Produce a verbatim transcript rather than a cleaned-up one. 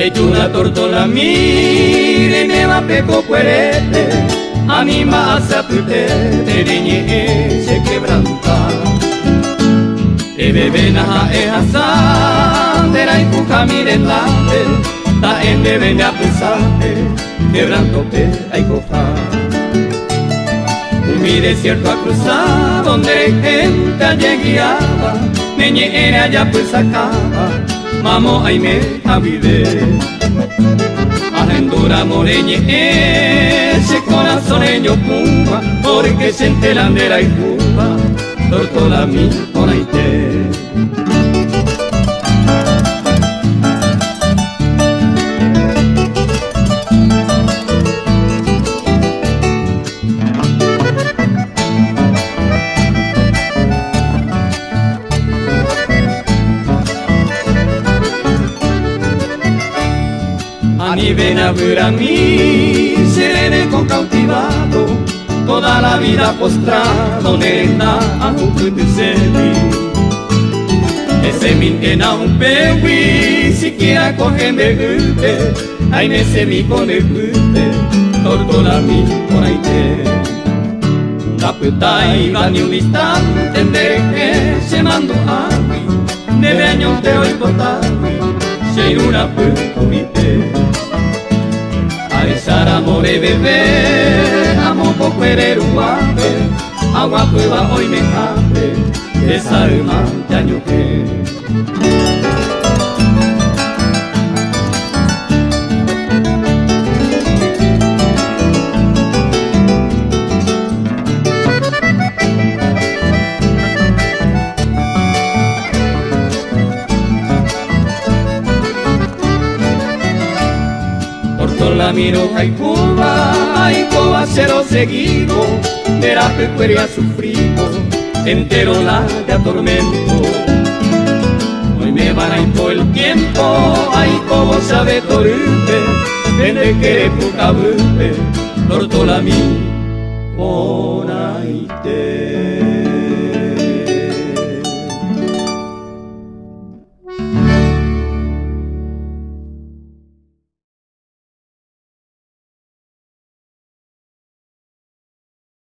una tortola mire me va peco puerete, anima a sapute, te deñe se quebranta. E bebe naha e hasan, de la empuja mire late, ta en bebe me apesate, quebranto pe hay coja. Mi desierto a cruzar, donde gente allí guiaba, meñe era allá pues acaba, mamo ay me avide. Ajendura moreñe ese corazoneño pumba, porque se entelandera y cuba, tortola mi conaite. Ani venabura mi seré con cautivado, toda la vida postrado nena a un putiseli. Ese mintena un pewi siquiera cogen de gulte, ay me se mi con el gulte, tortola mi con aite. La puta iba ni un instante de que se mandó a mí, de años te hoy botarme, se una puta vite. Aresar amore bebé, amo poco erer uape, agua prueba hoy me cabe, esa alma te añoqué. La miro hay Cuba, hay Cuba cero seguido, de la pecueria sufrido, entero la de atormento. Hoy me van a ir todo el tiempo, hay como sabe torute, desde que poca brupe, tortola mi, con aite.